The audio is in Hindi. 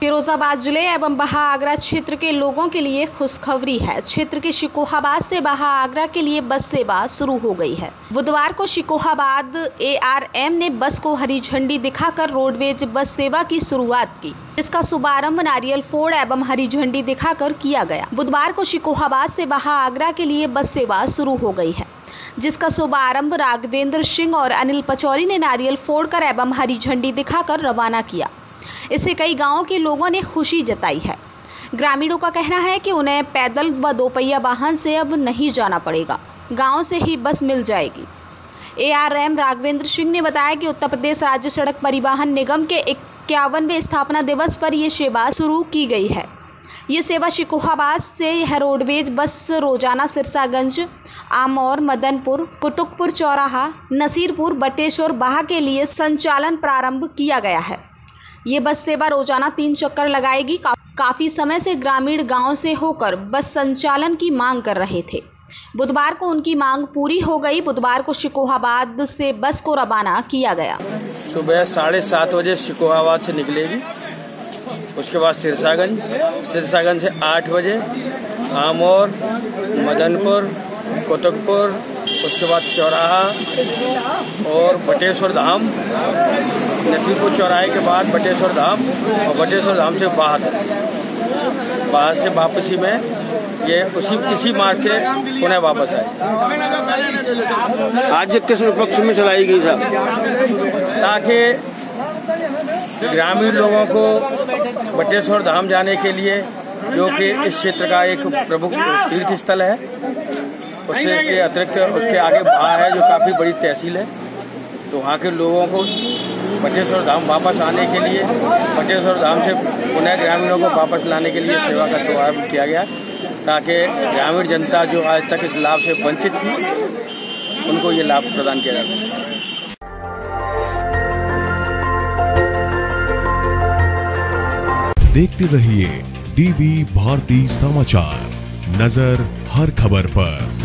फिरोजाबाद जिले एवं बहा आगरा क्षेत्र के लोगों के लिए खुशखबरी है। क्षेत्र के शिकोहाबाद से बहा आगरा के लिए बस सेवा शुरू हो गई है। बुधवार को शिकोहाबाद ARM ने बस को हरी झंडी दिखाकर रोडवेज बस सेवा की शुरुआत की, जिसका शुभारंभ नारियल फोड़ एवं हरी झंडी दिखाकर किया गया। बुधवार को शिकोहाबाद से बहा आगरा के लिए बस सेवा शुरू हो गई है, जिसका शुभारंभ राघवेंद्र सिंह और अनिल पचौरी ने नारियल फोड़कर एवं हरी झंडी दिखाकर रवाना किया। इससे कई गांवों के लोगों ने खुशी जताई है। ग्रामीणों का कहना है कि उन्हें पैदल व दोपहिया वाहन से अब नहीं जाना पड़ेगा, गांव से ही बस मिल जाएगी। ARM राघवेंद्र सिंह ने बताया कि उत्तर प्रदेश राज्य सड़क परिवहन निगम के 51वें स्थापना दिवस पर यह सेवा शुरू की गई है। ये सेवा शिकोहाबाद से यह रोडवेज बस रोजाना सिरसागंज, आमौर, मदनपुर, कुतुकपुर चौराहा, नसीरपुर, बटेश्वर, बहा के लिए संचालन प्रारंभ किया गया है। ये बस सेवा रोजाना 3 चक्कर लगाएगी। काफ़ी समय से ग्रामीण गांव से होकर बस संचालन की मांग कर रहे थे। बुधवार को उनकी मांग पूरी हो गई। बुधवार को शिकोहाबाद से बस को रवाना किया गया। सुबह 7:30 बजे शिकोहाबाद से निकलेगी, उसके बाद सिरसागंज से 8 बजे आमौर, मदनपुर, कुतुकपुर, उसके बाद चौराहा और बटेश्वर धाम, नसीरपुर चौराहे के बाद बटेश्वर धाम और बटेश्वर धाम से बाहर से वापसी में ये इसी मार्ग से पुनः वापस आए। आज किस पक्ष में चलाई गई साहब? ताकि ग्रामीण लोगों को बटेश्वर धाम जाने के लिए, जो कि इस क्षेत्र का एक प्रमुख तीर्थ स्थल है, उससे के अतिरिक्त उसके आगे बहा है जो काफ़ी बड़ी तहसील है, तो वहाँ के लोगों को बटेश्वर धाम वापस आने के लिए, बटेश्वर धाम से पुनः ग्रामीणों को वापस लाने के लिए सेवा का शुभारंभ किया गया, ताकि ग्रामीण जनता जो आज तक इस लाभ से वंचित थी, उनको ये लाभ प्रदान किया जा सके। देखते रहिए DB भारती समाचार, नजर हर खबर पर।